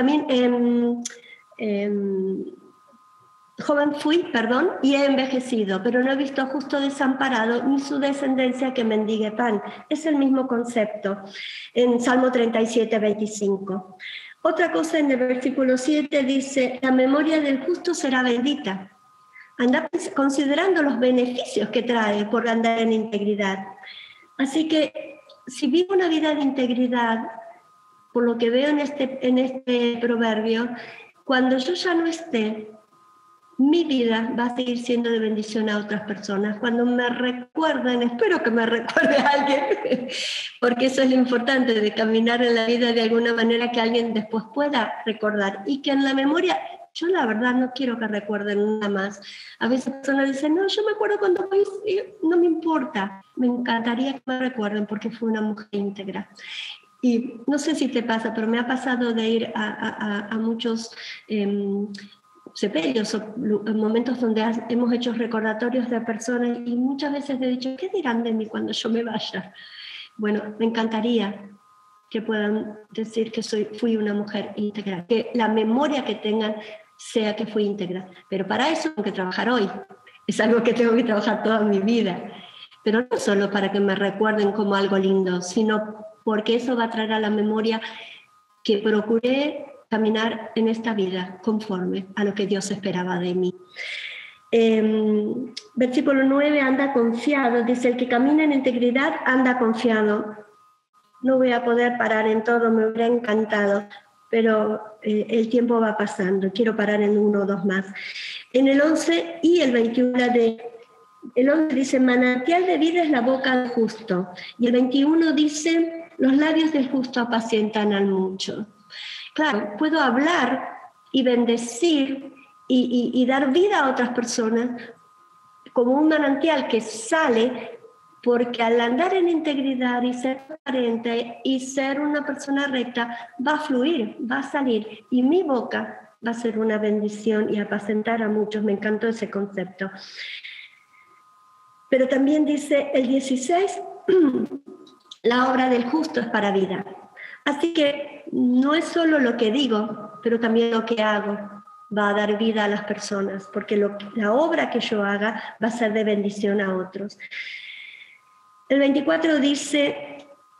B: joven fui, y he envejecido, pero no he visto justo desamparado ni su descendencia que mendigue pan. Es el mismo concepto en Salmo 37, 25. Otra cosa en el versículo 7 dice, la memoria del justo será bendita. Anda considerando los beneficios que trae por andar en integridad. Así que si vivo una vida de integridad, por lo que veo en este proverbio, cuando yo ya no esté, mi vida va a seguir siendo de bendición a otras personas. Cuando me recuerden, espero que me recuerde a alguien, porque eso es lo importante de caminar en la vida de alguna manera que alguien después pueda recordar y que en la memoria, yo la verdad no quiero que recuerden nada más. A veces personas dicen, no, yo me acuerdo cuando fui, no me importa, me encantaría que me recuerden porque fue una mujer íntegra. Y no sé si te pasa, pero me ha pasado de ir a muchos sepelios o momentos donde hemos hecho recordatorios de personas y muchas veces he dicho, ¿qué dirán de mí cuando yo me vaya? Bueno, me encantaría que puedan decir que fui una mujer íntegra, que la memoria que tengan sea que fui íntegra. Pero para eso tengo que trabajar hoy. Es algo que tengo que trabajar toda mi vida. Pero no solo para que me recuerden como algo lindo, sino porque eso va a traer a la memoria que procuré caminar en esta vida conforme a lo que Dios esperaba de mí. Versículo 9, anda confiado. Dice, el que camina en integridad anda confiado. No voy a poder parar en todo, me hubiera encantado, pero el tiempo va pasando. Quiero parar en uno o dos más. En el 11 y el 21 el 11 dice, manantial de vida es la boca del justo. Y el 21 dice, los labios del justo apacientan al mucho. Claro, puedo hablar y bendecir y dar vida a otras personas como un manantial que sale, porque al andar en integridad y ser transparente y ser una persona recta, va a fluir, va a salir, y mi boca va a ser una bendición y apacentar a muchos. Me encantó ese concepto. Pero también dice el 16, la obra del justo es para vida. Así que no es solo lo que digo, pero también lo que hago va a dar vida a las personas, porque la obra que yo haga va a ser de bendición a otros. El 24 dice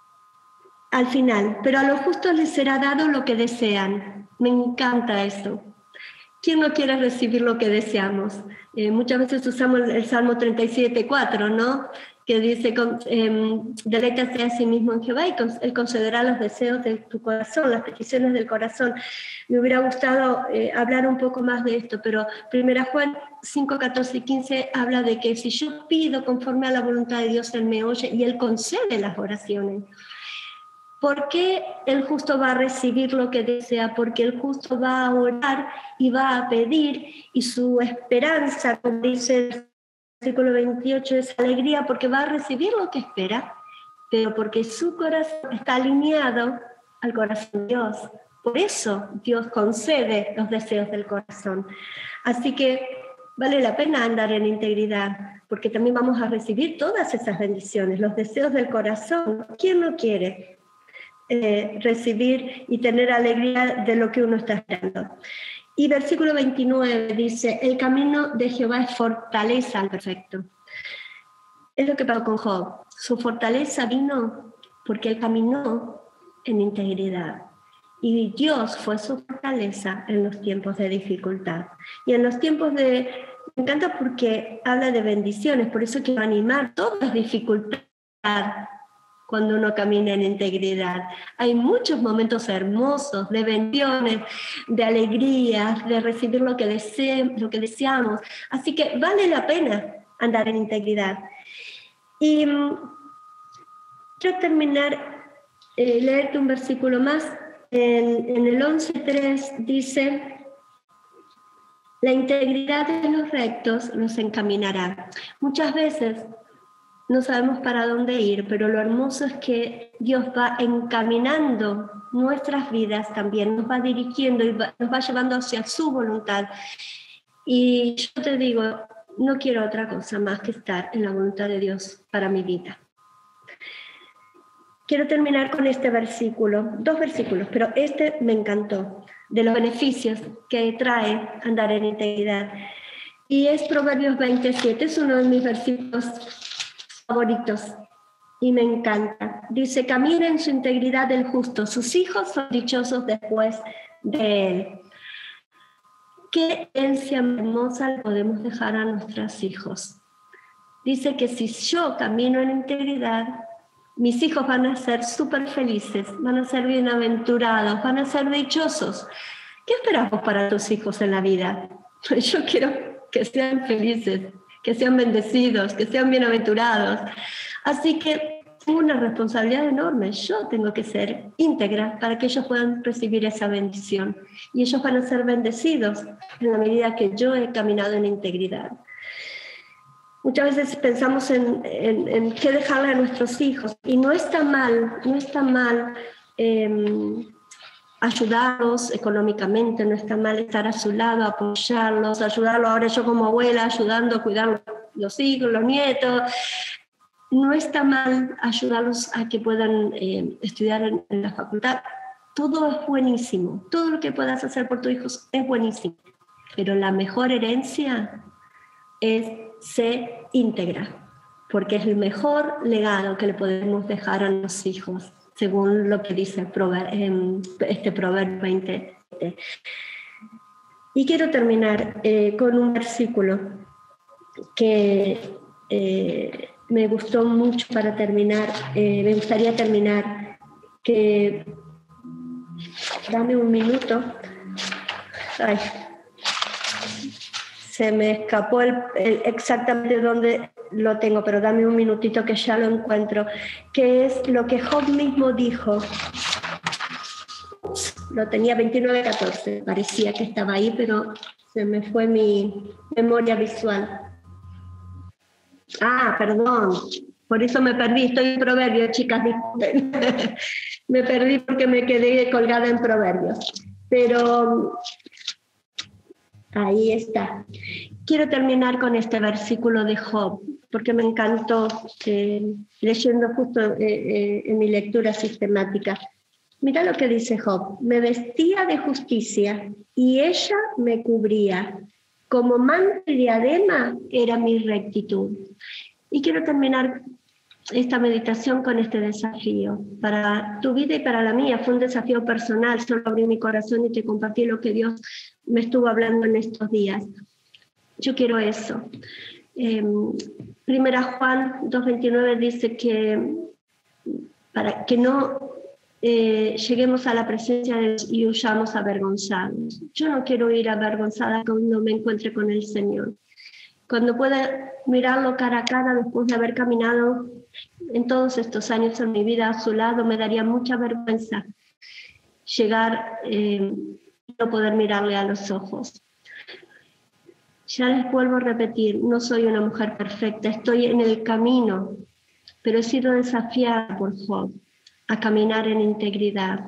B: al final, pero a los justos les será dado lo que desean. Me encanta eso. ¿Quién no quiere recibir lo que deseamos? Muchas veces usamos el Salmo 37:4, ¿no? Que dice, deleítate a sí mismo en Jehová y Él concederá los deseos de tu corazón, las peticiones del corazón. Me hubiera gustado hablar un poco más de esto, pero 1 Juan 5, 14 y 15 habla de que si yo pido conforme a la voluntad de Dios, Él me oye y Él concede las oraciones. ¿Por qué el justo va a recibir lo que desea? Porque el justo va a orar y va a pedir, y su esperanza, como dice el versículo 28, es alegría porque va a recibir lo que espera, pero porque su corazón está alineado al corazón de Dios. Por eso Dios concede los deseos del corazón. Así que vale la pena andar en integridad, porque también vamos a recibir todas esas bendiciones, los deseos del corazón. ¿Quién no quiere recibir y tener alegría de lo que uno está esperando? Y versículo 29 dice, el camino de Jehová es fortaleza al perfecto. Es lo que pasó con Job. Su fortaleza vino porque él caminó en integridad. Y Dios fue su fortaleza en los tiempos de dificultad. Y en los tiempos me encanta porque habla de bendiciones, por eso quiero animar todas dificultades cuando uno camina en integridad. Hay muchos momentos hermosos de bendiciones, de alegría, de recibir lo que deseamos. Así que vale la pena andar en integridad. Y quiero terminar, leerte un versículo más en el 11.3 dice: la integridad de los rectos los encaminará. Muchas veces no sabemos para dónde ir, pero lo hermoso es que Dios va encaminando nuestras vidas también, nos va dirigiendo y nos va llevando hacia su voluntad. Y yo te digo, no quiero otra cosa más que estar en la voluntad de Dios para mi vida. Quiero terminar con este versículo, 2 versículos, pero este me encantó, de los beneficios que trae andar en integridad. Y es Proverbios 27, es uno de mis versículos favoritos y me encanta. Dice: camina en su integridad el justo, sus hijos son dichosos después de él. ¿Qué herencia hermosa le podemos dejar a nuestros hijos? Dice que si yo camino en integridad, mis hijos van a ser súper felices, van a ser bienaventurados, van a ser dichosos. ¿Qué esperamos para tus hijos en la vida? Yo quiero que sean felices, que sean bendecidos, que sean bienaventurados. Así que tengo una responsabilidad enorme. Yo tengo que ser íntegra para que ellos puedan recibir esa bendición. Y ellos van a ser bendecidos en la medida que yo he caminado en integridad. Muchas veces pensamos en qué dejarle a nuestros hijos. Y no está mal ayudarlos económicamente, no está mal estar a su lado, apoyarlos, ayudarlos. Ahora yo como abuela, ayudando a cuidar los hijos, los nietos. No está mal ayudarlos a que puedan estudiar en la facultad. Todo es buenísimo. Todo lo que puedas hacer por tus hijos es buenísimo. Pero la mejor herencia es ser íntegra, porque es el mejor legado que le podemos dejar a los hijos, según lo que dice este Proverbio 20. Y quiero terminar con un versículo que me gustó mucho para terminar. Me gustaría terminar, que dame un minuto. Ay, se me escapó exactamente dónde lo tengo, pero dame un minutito que ya lo encuentro, que es lo que Job mismo dijo. Lo tenía 29:14, parecía que estaba ahí, pero se me fue mi memoria visual. Ah, perdón, por eso me perdí, estoy en Proverbios, chicas, disculpen. Me perdí porque me quedé colgada en Proverbios, pero ahí está. Quiero terminar con este versículo de Job, porque me encantó, leyendo justo en mi lectura sistemática. Mira lo que dice Job: me vestía de justicia y ella me cubría, como manto y diadema era mi rectitud. Y quiero terminar esta meditación con este desafío. Para tu vida y para la mía fue un desafío personal, solo abrí mi corazón y te compartí lo que Dios me estuvo hablando en estos días. Yo quiero eso. Primera Juan 2:29 dice que para que no lleguemos a la presencia de Dios y huyamos avergonzados. Yo no quiero ir avergonzada cuando me encuentre con el Señor. Cuando pueda mirarlo cara a cara después de haber caminado en todos estos años en mi vida a su lado, me daría mucha vergüenza llegar no poder mirarle a los ojos. Ya les vuelvo a repetir, no soy una mujer perfecta, estoy en el camino, pero he sido desafiada por Job a caminar en integridad.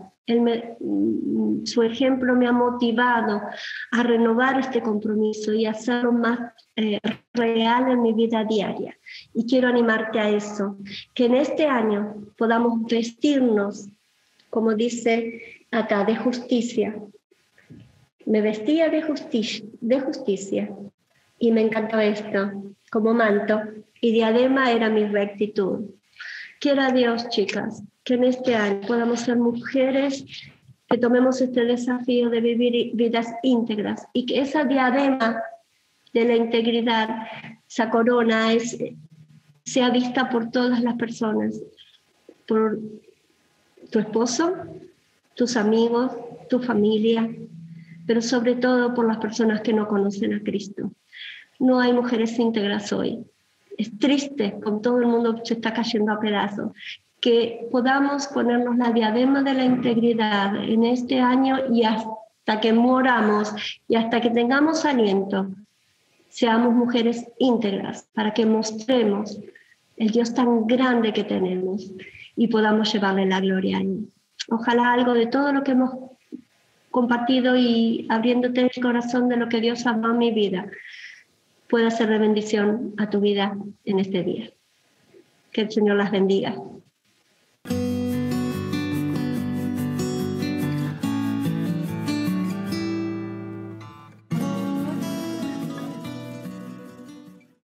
B: Su ejemplo me ha motivado a renovar este compromiso y hacerlo más real en mi vida diaria. Y quiero animarte a eso, que en este año podamos vestirnos, como dice acá, de justicia. Me vestía de justicia y me encantó esto, como manto, y diadema era mi rectitud. Quiera Dios, chicas, que en este año podamos ser mujeres que tomemos este desafío de vivir vidas íntegras y que esa diadema de la integridad, esa corona, sea vista por todas las personas, por tu esposo, tus amigos, tu familia, pero sobre todo por las personas que no conocen a Cristo. No hay mujeres íntegras hoy. Es triste, con todo el mundo se está cayendo a pedazos. que podamos ponernos la diadema de la integridad en este año y hasta que moramos y hasta que tengamos aliento, seamos mujeres íntegras para que mostremos el Dios tan grande que tenemos y podamos llevarle la gloria a Él. Ojalá algo de todo lo que hemos compartido y abriéndote el corazón de lo que Dios ha dado en mi vida pueda ser de bendición a tu vida en este día. Que el Señor las bendiga.